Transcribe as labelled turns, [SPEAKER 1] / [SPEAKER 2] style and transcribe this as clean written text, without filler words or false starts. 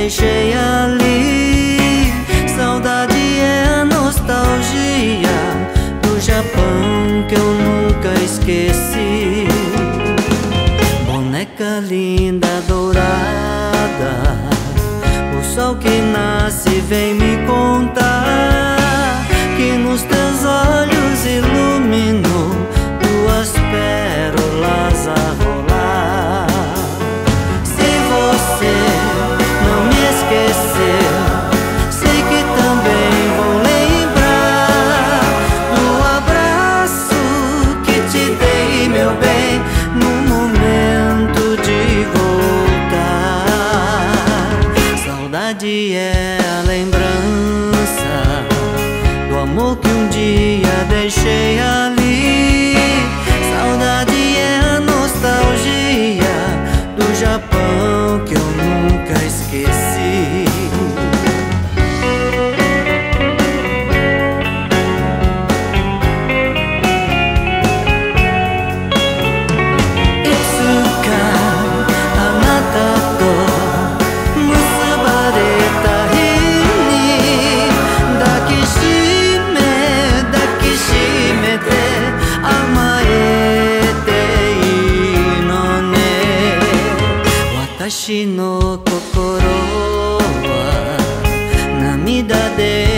[SPEAKER 1] deixei ali. Saudade é a nostalgia do Japão que eu nunca esqueci. Boneca linda, dourada, o sol que nasce vem me contar que nos teus olhos iluminou duas pérolas a rolar. Se você não me esqueceu, sei que também vou lembrar do abraço que te dei, meu bem, no momento de voltar. Saudade é a lembrança do amor que um dia deixei ali. Saudade é a nostalgia do Japão que eu nunca esqueci. Itsuka anata to musubareta日に抱きしめて甘えていいのね。私の心は涙で